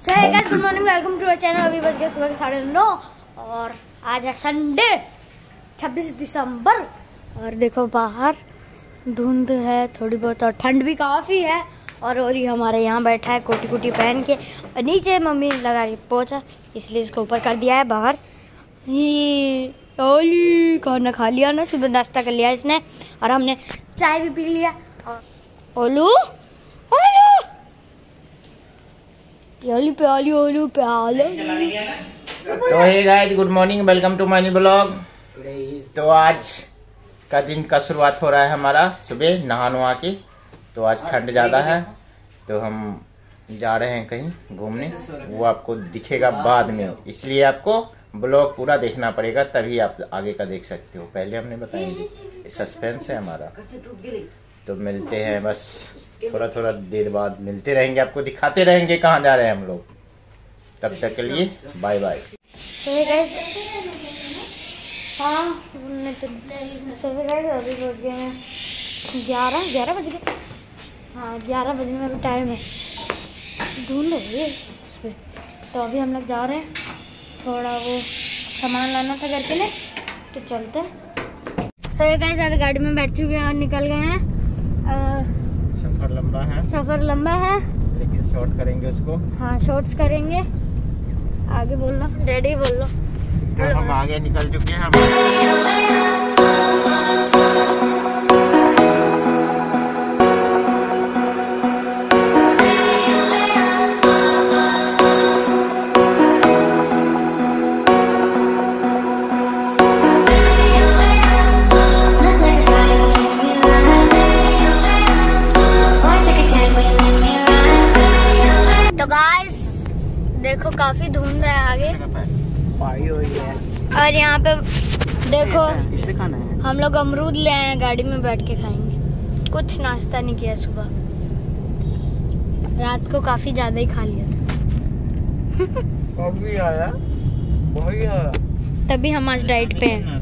Good morning, welcome to our channel. अभी बज गए सुबह के 9:30 और आज है संडे 26 दिसंबर। और देखो बाहर धुंध है थोड़ी बहुत और ठंड भी काफ़ी है। और ये हमारे यहाँ बैठा है कोटी कोटी पहन के और नीचे मम्मी लगा रही पोछा, इसलिए इसको ऊपर कर दिया है बाहर। ये ओली खाना खा लिया ना, सुबह नाश्ता कर लिया इसने और हमने चाय भी पी लिया। और ओलू प्याली प्याली ओलू प्याली। तो hey guys, good morning, welcome to my new blog. तो आज का दिन का शुरुआत हो रहा है हमारा सुबह नहा नुहा के। तो आज ठंड ज़्यादा है तो हम जा रहे हैं कहीं घूमने, वो आपको दिखेगा बाद में, इसलिए आपको ब्लॉग पूरा देखना पड़ेगा तभी आप आगे का देख सकते हो। पहले हमने बताएंगे, सस्पेंस है हमारा। तो मिलते हैं बस थोड़ा देर बाद मिलते रहेंगे, आपको दिखाते रहेंगे कहाँ जा रहे हैं हम लोग। तब तक के लिए बाय बाय। हाँ अभी बज गए हैं 11 बज गए। हाँ 11 बजने में भी टाइम है, धुंध हो गई उस पर। तो अभी हम लोग जा रहे हैं, थोड़ा वो सामान लाना था घर के लिए, तो चलते हैं। अभी गाड़ी में बैठ चुके हैं, निकल गए हैं। सफर लंबा है लेकिन शॉर्ट करेंगे उसको। हाँ शॉर्ट्स करेंगे। आगे बोल लो, डैडी बोल लो। तो हम आगे निकल चुके हैं। देखो काफी धुंध है आगे और यहाँ पे देखो हम लोग अमरूद ले आए हैं, गाड़ी में बैठ के खाएंगे। कुछ नाश्ता नहीं किया सुबह, रात को काफी ज्यादा ही खा लिया था। तभी हम आज डाइट पे हैं।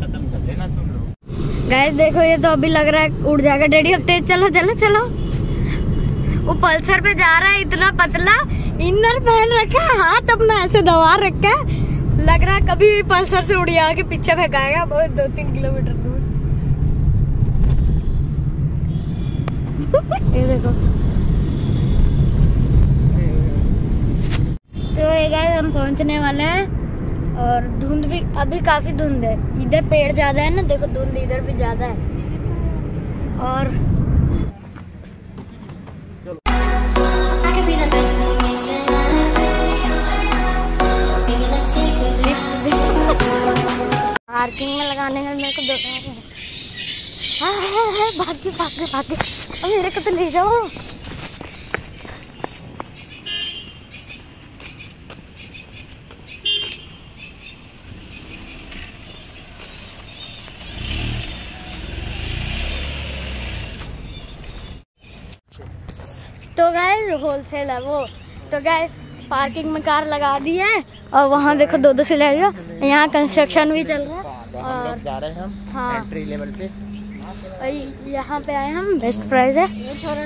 गाइस देखो, ये तो अभी लग रहा है उड़ जाएगा। डैडी अब तेज चलो चलो चलो। वो पल्सर पे जा रहा है, इतना पतला, इनर पहन रखा है, हाथ अपना ऐसे दबा रखा है, लग रहा है कभी भी पल्सर से उड़ के पीछे फेंकाएगा बहुत 2-3 किलोमीटर दूर। ये देखो। तो ये गाइस हम पहुंचने वाले हैं और धुंध भी अभी काफी धुंध है। इधर पेड़ ज्यादा है ना, देखो धुंध इधर भी ज्यादा है। और पार्किंग में लगाने का मेरे को देखना है। भागे अब मेरे को तो ले जाओ। तो गाइस होलसेल है वो। तो गाइस पार्किंग में कार लगा दी है और वहाँ देखो 2-2 सिलेंडर। यहाँ कंस्ट्रक्शन भी चल रहा है और जा रहे हैं हम हाँ एंट्री लेवल पे। यहाँ पे आए हम, बेस्ट प्राइस है।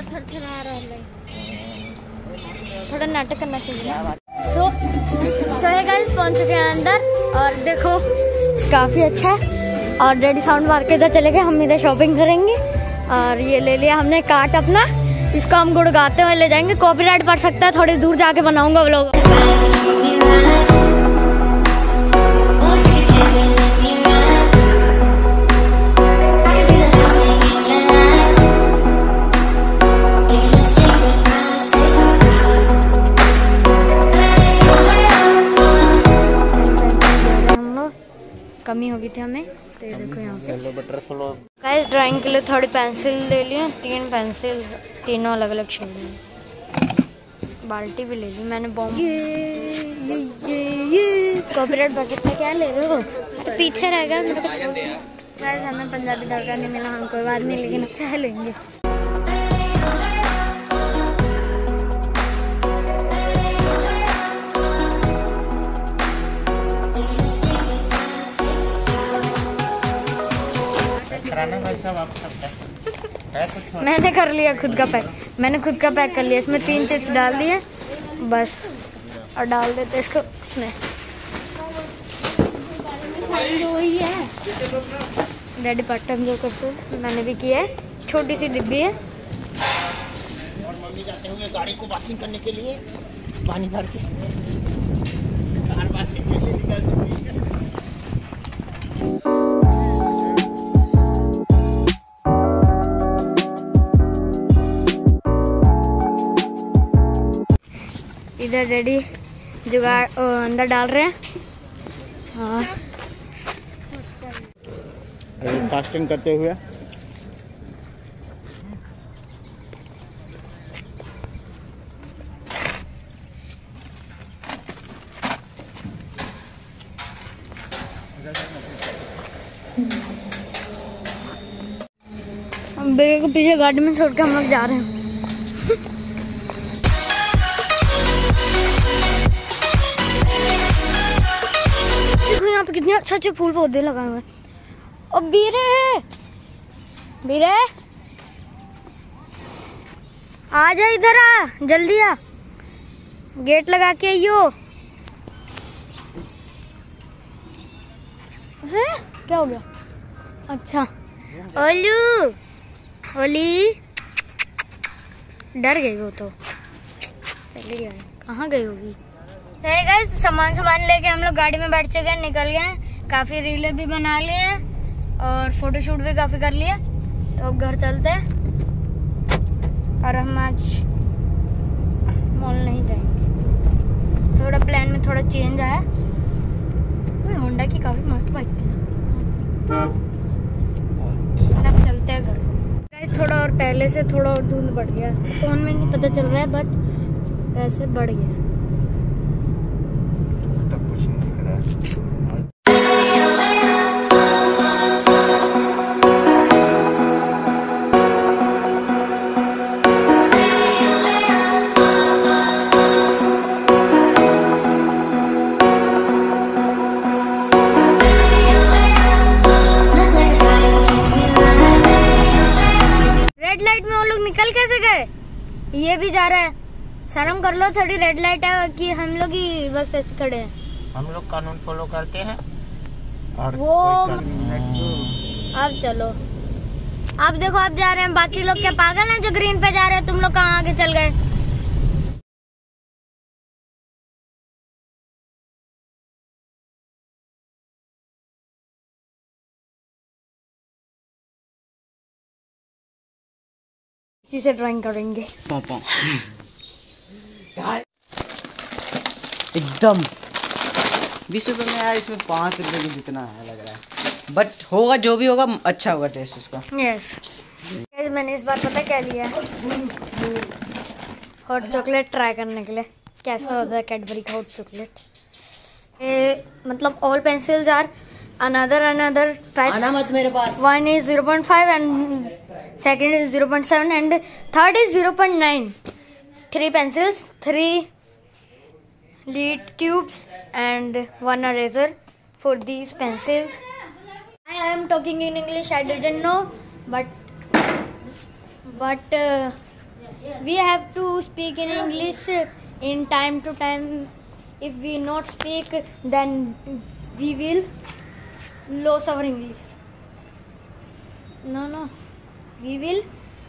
थोड़ा नाटक करना चाहिए। सो है गाइस, पहुँच चुके हैं अंदर और देखो काफ़ी अच्छा है। और डैडी साउंड मार के इधर चले गए, हम इधर शॉपिंग करेंगे। और ये ले लिया हमने कार्ट अपना, इसको हम गुड़गाते हुए ले जाएंगे। कॉपीराइट पड़ सकता है, थोड़ी दूर जाके बनाऊंगा व्लॉग। कमी हो गई थी हमें, तो ये देखो यहाँ पे गाइस ड्राइंग के लिए थोड़ी पेंसिल ले लिए, 3 पेंसिल, तीनों अलग अलग शेड में। बाल्टी भी ले ली मैंने। बॉम्ब ये कॉपीराइट बजट में क्या ले रहे हो? पीछे रह गया मेरे को छोड़ दो। गाइस हमें पंजाबी दरगाह नहीं मिला, हम कोई बात नहीं, लेकिन सह लेंगे। मैंने कर लिया खुद का पैक, मैंने खुद का पैक कर लिया। इसमें 3 चिप्स डाल दिए बस। और डाल देते इसको उसमें। जो वही है डैडी पार्ट टाइम जो करते हैं, मैंने भी किया है। छोटी सी डिब्बी है। और मम्मी जाते हुए गाड़ी को वॉशिंग करने के लिए पानी भर के कार वॉशिंग कैसे निकल चुकी है। इधर डैडी जुगाड़ अंदर डाल रहे हैं। हाँ फास्टिंग करते हुए हम बेटे को पीछे गाड़ी में छोड़ के हम लोग जा रहे हैं। देखो यहाँ पे कितने अच्छे अच्छे फूल पौधे लगाए हुए हैं। और बीरे बीरे आ जा, इधर आ, जल्दी आ, गेट लगा के आइयो। है क्या हो गया? अच्छा ओलू ओली डर गई वो तो, चली गई। कहाँ गई होगी? सही गाइस, सामान लेके हम लोग गाड़ी में बैठ चुके हैं, निकल गए हैं। काफी रीलें भी बना लिए हैं और फोटोशूट भी काफी कर लिया। तो अब घर चलते हैं और हम आज मॉल नहीं जाएंगे। थोड़ा प्लान में थोड़ा चेंज आया। होंडा की काफी मस्त बाइक थी ना। अब चलते हैं घर। गाइस थोड़ा और पहले से थोड़ा और धुंध बढ़ गया। फोन में नहीं पता चल रहा है बट ऐसे बढ़ गया। कुछ नहीं दिख रहा है। निकल कैसे गए? ये भी जा रहा है। शर्म कर लो थोड़ी, रेड लाइट है कि हम लोग ही बस ऐसे खड़े हैं। हम लोग कानून फॉलो करते हैं और वो अब चलो, अब देखो आप जा रहे हैं, बाकी लोग क्या पागल हैं जो ग्रीन पे जा रहे हैं? तुम लोग कहाँ आगे चल गए? इसी से ड्राइंग करेंगे पापा। एकदम 20 रुपए में यार, इसमें 5 रुपए की जितना है लग रहा है। बट होगा जो भी होगा, अच्छा होगा टेस्ट उसका। यस मैंने इस बार पता क्या लिया, हॉट चॉकलेट ट्राई करने के लिए कैसा होता है कैडबरी का हॉट चॉकलेट। मतलब all pencils are another types. आना मत मेरे पास। One is 0.5 and second is 0.7 and third is 0.9. 3 pencils, 3 lead tubes and 1 eraser for these pencils. I am talking in English. I didn't know, but we have to speak in English in time to time. If we not speak, then we will lose our English. No, we will.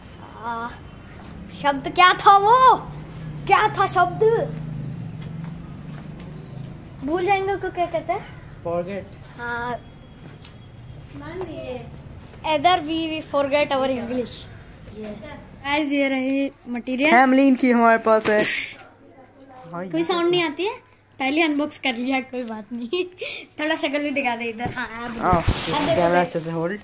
शब्द क्या था वो? क्या था शब्द? भूल जाएंगे को क्या कहते हैं? Forget. हाँ. Either we forget our English. Guys ये रही मटेरियल। फैमिली की हमारे पास है। कोई साउंड नहीं आती है? पहले अनबॉक्स कर लिया, कोई बात नहीं। थोड़ा शक्ल भी दिखा दे इधर। हाँ कैमरा अच्छे से होल्ड।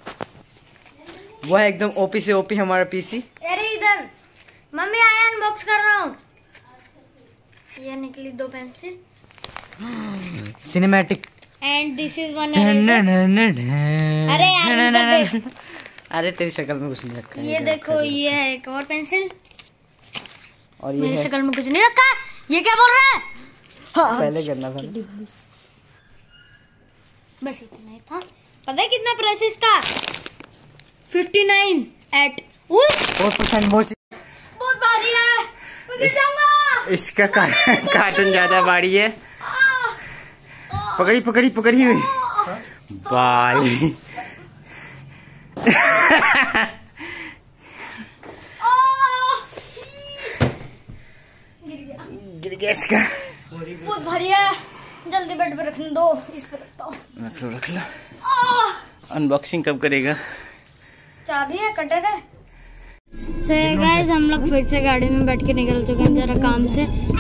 वो है एकदम ओपी से ओपी हमारा पीसी। अरे इधर मम्मी आया, अनबॉक्स कर रहा हूँ। ये निकली 2 pencil. Cinematic. And this is one eraser। अरे यार अरे तेरी शक्ल में कुछ नहीं रखा है। ये देखो, ये है एक और पेंसिल। और ये मेरी शक्ल में कुछ नहीं रखा। ये क्या बोल रहा है? हाँ, पहले करना था। बस इतना ही था। पता है कितना प्राइस है इसका? 59 एट। बहुत बहुत भारी है। मैं गिर जाऊंगा। इसका कार्टून ज्यादा भारी है। पकड़ी पकड़ी पकड़ी हुई बाली। गिर गया इसका। बहुत भारी है, जल्दी बेड पे रखने दो। इस पे रखता हूँ। रख लो रख लो। अनबॉक्सिंग कब करेगा? चाबी है, कटर है। गाइस हम लोग फिर से गाड़ी में बैठ के निकल चुके हैं जरा काम से।